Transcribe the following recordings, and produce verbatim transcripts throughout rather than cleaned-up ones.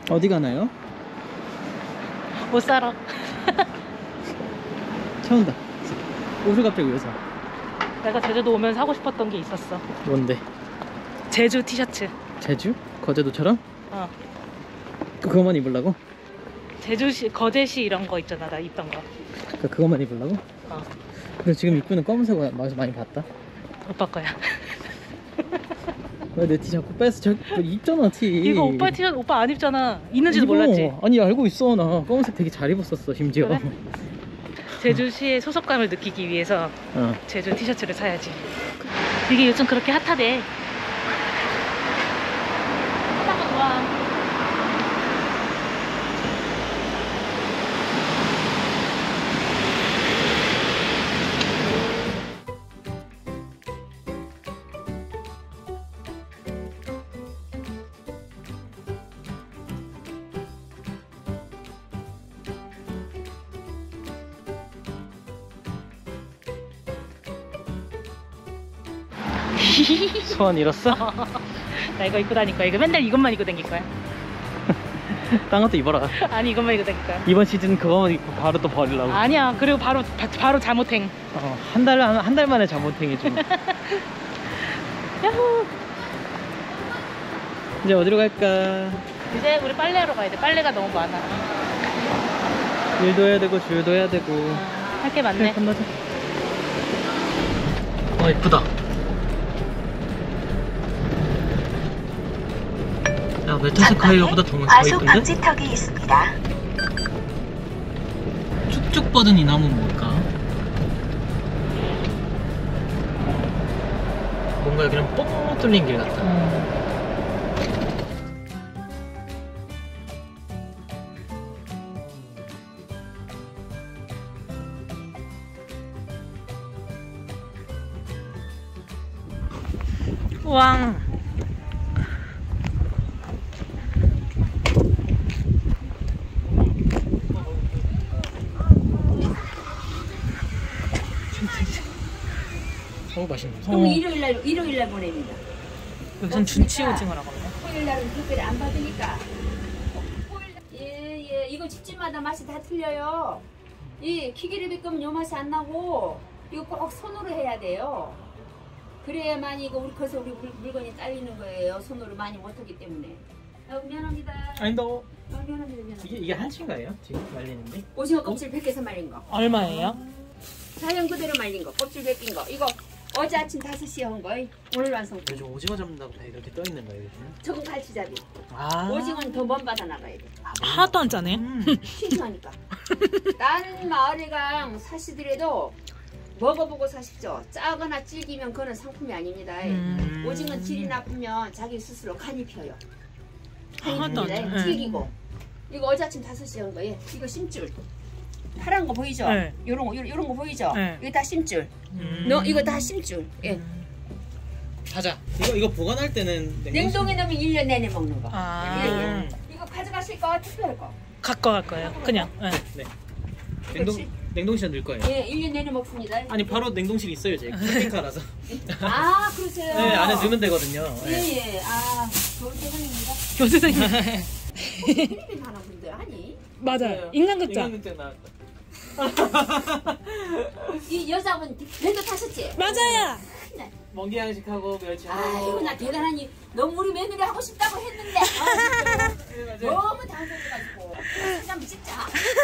어디 가나요? 못 살아. 차 온다. 옷을 갑자기 왜 사? 내가 제주도 오면 사고 싶었던 게 있었어. 뭔데? 제주 티셔츠. 제주? 거제도처럼? 어. 그거만 입으려고? 제주시, 거제시 이런 거 있잖아, 나 입던 거. 그러니까 그거만 입으려고? 어. 근데 지금 입고는 검은색 많이, 많이 봤다. 오빠 거야. 왜 내 티 자꾸 뺐어? 저 입잖아 티. 이거 오빠 티셔츠 오빠 안 입잖아. 있는지도 입어. 몰랐지? 아니 알고 있어. 나 검은색 되게 잘 입었었어 심지어. 그래? 제주시의 소속감을 느끼기 위해서 어. 제주 티셔츠를 사야지. 이게 요즘 그렇게 핫하대. 핫한 거 좋아. 소원 잃었어? 나 이거 입고 다닐 거야. 이거 맨날 이것만 입고 다닐 거야. 딴 것도 입어라. 아니 이것만 입고 다닐 거야. 이번 시즌 그거만 입고 바로 또 버리려고. 아니야. 그리고 바로 바, 바로 잠옷행. 어, 한 달, 한, 한 달 만에 잠옷행이 좀. 야호. 이제 어디로 갈까? 이제 우리 빨래하러 가야 돼. 빨래가 너무 많아. 일도 해야 되고 줄도 해야 되고. 아, 할 게 많네. 끝나자. 어 이쁘다. 야 메타스카이어보다 더, 더 과속 이쁜데? 방지턱이 있습니다. 쭉쭉 뻗은 이 나무는 뭘까? 뭔가 여기는 뻥 뚫린 길 같다. 음. 왕. 어우 맛있네. 그럼 어. 일요일날 일요일날 보냅니다. 여기선 준치 오징어라고 하나? 토요일날은 특별히 안 받으니까. 예예 이거 집집마다 맛이 다 틀려요. 이 기계를 빗으면 요 맛이 안 나고 이거 꼭 손으로 해야 돼요. 그래야만 이거 우리 커서 우리 물, 물건이 딸리는 거예요. 손으로 많이 못하기 때문에. 어, 미안합니다. 아니 너 어, 미안합니다. 미안합니다. 이게 이게 한치인가요? 지금 말리는데? 오징어 껍질 벗겨서 말린 거. 얼마예요? 자연 그대로 말린 거. 껍질 벗긴 거. 이거 어제 아침 다섯 시에 한 거예요. 오늘 완성. 요즘 오징어 잡는다고 다 이렇게 떠 있는 거예요, 요즘? 저건 갈치잡이. 아. 오징어는 더 먼 바다 나가야 돼. 하나도 안 짜네. 음. 신선하니까. 다른 마을에강 사시더라도 먹어보고 사십시오. 짜거나 질기면 그거는 상품이 아닙니다. 음. 오징어 질이 나쁘면 자기 스스로 간이 펴요. 하나도 안 간이 짜. 펴요. 질기고. 이거 어제 아침 다섯 시에 한 거예요. 이거 심줄. 파란 거 보이죠? 네. 요런 거, 요런 거 보이죠? 네. 이거 다 심줄. 음. 너 이거 다 심줄. 예. 가자. 이거 이거 보관할 때는 냉동에 넣으면 일 년 내내 먹는 거. 아. 예, 예. 이거 가져가실 거 특별할 거. 갖고 갈 거예요. 그냥. 네. 네. 이거 냉동 칠- 냉동실에 넣을 거예요. 예, 일 년 내내 먹습니다. 아니 바로 냉동실 있어요, 제 캠핑카라서. 아, 그러세요? 네, 안에 넣으면 되거든요. 예, 네. 예. 아, 좋은 대선입니다. 교수님. 필리핀 하나 분들 하니? 맞아요. 인간극장. 인간극장 나왔다. 이 여자분 배도 타셨지? 맞아요. 네. 멍게 양식하고 멸치하고. 아이고, 나 대단하니. 너무 우리 며느리 하고 싶다고 했는데. 아, 네, 맞아요. 너무 당근해가지고. 사진 한번 찍자.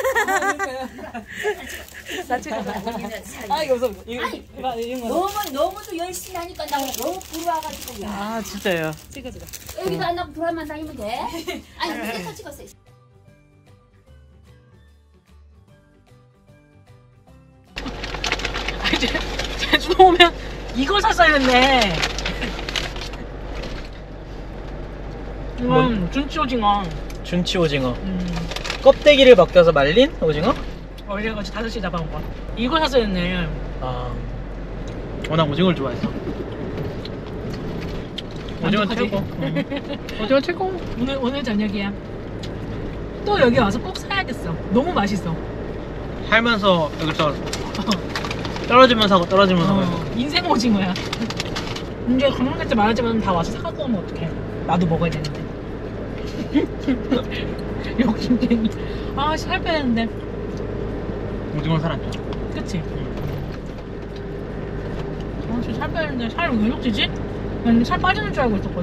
나 지금. 아, 이거 무서워. 이거 아니, 이거 이거. 너무, 너무도 열심히 하니까 나 너무 부러워가지고. 야. 아 진짜요. 찍어 찍어. 여기도 안 나고 돌아만 다니면 돼? 아니, 밑에서 찍었어요. 이제 제주도 오면 이걸 샀어야 했네. 이건 준치 오징어. 준치 오징어. 음. 껍데기를 벗겨서 말린 오징어? 어제 같이 다섯 시 잡아온 거. 이거 샀어야 했네. 아. 워낙 오징어를 좋아해서. 오징어 만족하지? 최고. 응. 오징어 최고. 오늘 오늘 저녁이야. 또 여기 와서 꼭 사야겠어. 너무 맛있어. 살면서 여기서 떨어지면서 하고 떨어지면서 하고. 어, 인생 오징어야. 이제 관광객들 많았지만 다 와서 사갖고 오면 어떡해. 나도 먹어야 되는데. 욕심쟁이. 아, 살 빼는데. 오징어 살았죠. 그치? 아, 진짜 살 빼는데 살이 왜 이렇게 찌지? 난 살 빠지는 줄 알고 있었거든?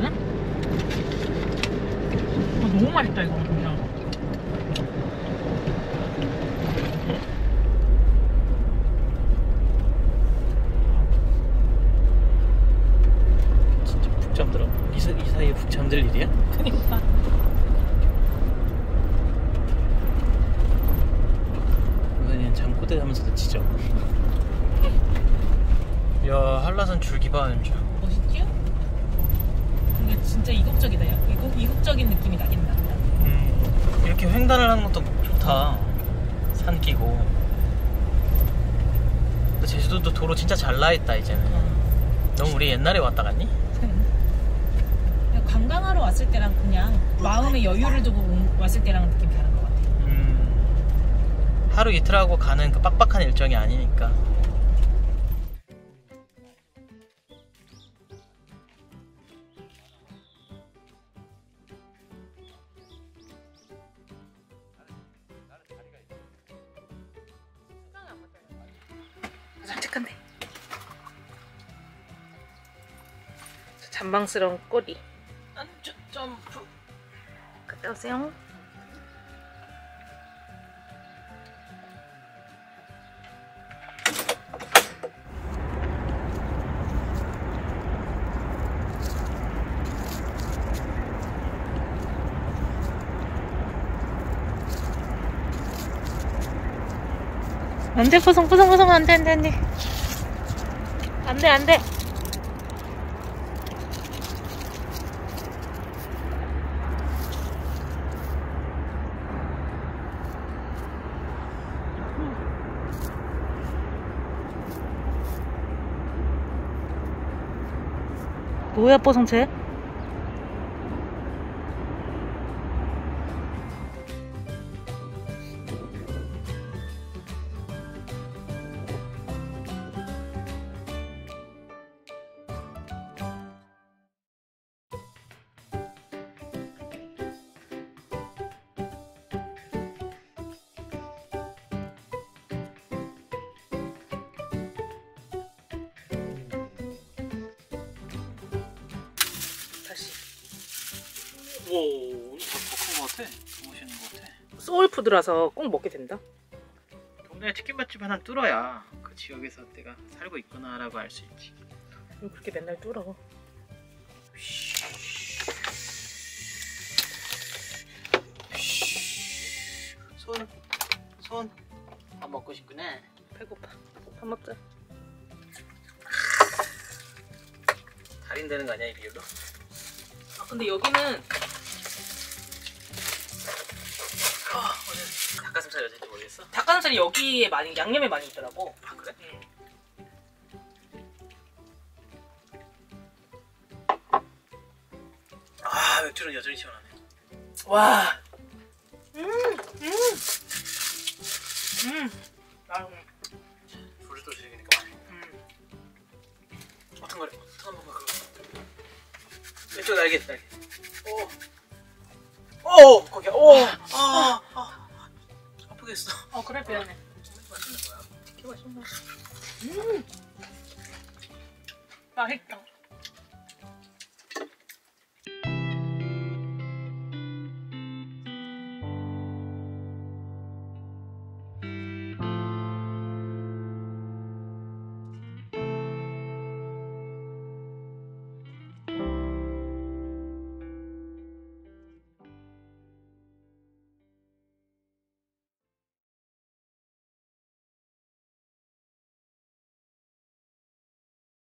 아, 너무 맛있다, 이거. 그냥. 진짜 푹 잠들어. 이, 사, 이 사이에 푹 잠들 일이야? 그니까. 그냥 잠꼬대 하면서도 지져. 야, 한라산 줄기봐 냄새. 멋있지? 이게 진짜 이국적이다, 야. 이국, 이국적인 느낌이 나긴 난다. 음, 이렇게 횡단을 하는 것도 좋다. 산 끼고. 근데 제주도도 도로 진짜 잘 나있다 이제는. 어. 너무 우리 옛날에 왔다 갔니? 그냥 관광하러 왔을 때랑 그냥 마음의 여유를 두고 온- 왔을 때랑 느낌 다른 것 같아. 음, 하루 이틀 하고 가는 그 빡빡한 일정이 아니니까. 솔직한데. 잔망스러운 꼬리. 안주 점프. 갔다 오세요. 안돼, 포송포송포송 안돼 안돼 안돼 안돼 안돼. 뭐야 뽀송채? 오, 오늘 더큰것 같아. 더 멋있는 것 같아. 소울푸드라서 꼭 먹게 된다. 동네 치킨 맛집 하나 뚫어야 그 지역에서 내가 살고 있구나라고 알 수 있지. 왜 그렇게 맨날 뚫어? 손, 손. 밥 먹고 싶구나. 배고파. 밥 먹자. 달인되는 거 아니야 이 비율로? 아 근데 여기는 아, 오늘 닭가슴살 여자인지 모르겠어. 닭가슴살이 여기에 많이 양념에 많이 있더라고. 아 그래? 응. 아, 맥주는 여전히 시원하네. 와. 음, 음, 음. 아, 불을 또 즐기니까 맛있네. 음. 어떤 거래? 어떤 건가 그거. 왼쪽 날개, 날개. 오, 오, 거기야. 오, 아, 아, 아프겠어. 어 그래 미안해. 맛있는 거야. 이렇게 맛있나? 음. 맛있다.